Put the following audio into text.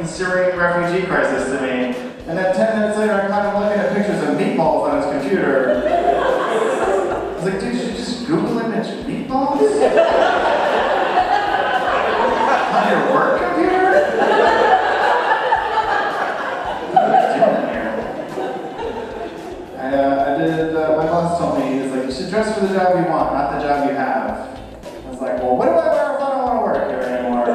the Syrian refugee crisis to me. And then 10 minutes later, I'm kind of looking at pictures of meatballs on his computer. I was like, dude, you just Google image meatballs? On your work computer? What are you doing here? I did, my boss told me, he was like, you should dress for the job you want, not the job you have. I was like, well, what do I wear if I don't want to work here anymore?